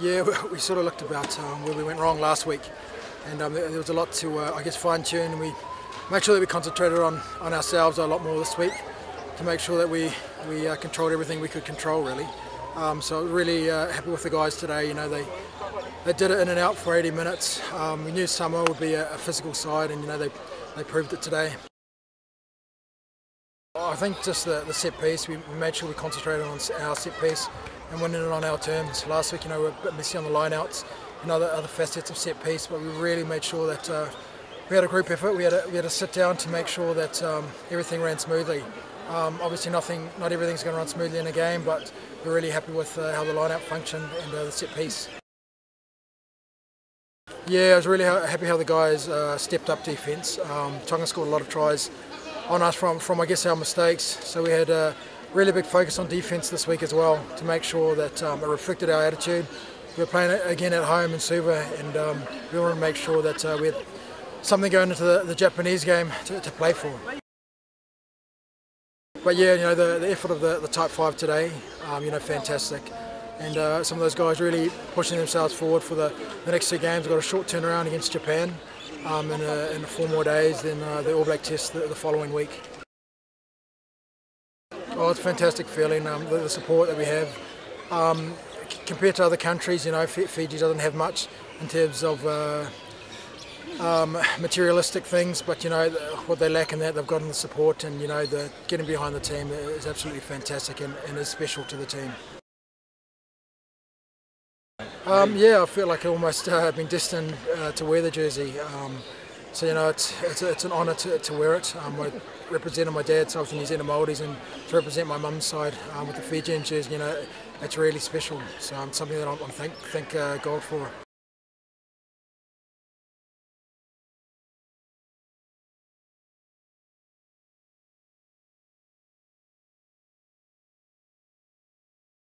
Yeah, we sort of looked about where we went wrong last week, and there was a lot to, I guess, fine-tune, and we made sure that we concentrated on ourselves a lot more this week to make sure that we controlled everything we could control, really. So really happy with the guys today. You know, they did it in and out for 80 minutes. We knew Samoa would be a physical side, and you know they proved it today. I think just the set piece, we made sure we concentrated on our set piece and winning it on our terms. Last week, you know, we were a bit messy on the line-outs and other facets of set piece, but we really made sure that we had a group effort. We had to sit down to make sure that everything ran smoothly. Obviously, not everything's going to run smoothly in a game, but we're really happy with how the line-out functioned and the set piece. Yeah, I was really happy how the guys stepped up defence. Tonga scored a lot of tries on us from I guess our mistakes, so we had a really big focus on defence this week as well to make sure that it reflected our attitude. We were playing again at home in Suva, and we wanted to make sure that we had something going into the Japanese game to play for. But yeah, you know, the effort of the Type 5 today, you know, fantastic. And some of those guys really pushing themselves forward for the next two games. We've got a short turnaround against Japan in 4 more days, then the All Black Test the following week. Oh, it's a fantastic feeling, the support that we have. Compared to other countries, you know, Fiji doesn't have much in terms of materialistic things, but you know, what they lack in that, they've got in the support, and you know, the getting behind the team is absolutely fantastic and is special to the team. Yeah, I feel like I've almost been destined to wear the jersey. So you know, it's an honour to wear it. I represented my dad's side, the New Zealand Māoris, and to represent my mum's side with the Fijian jersey, you know, it's really special. So it's something that I thank God for.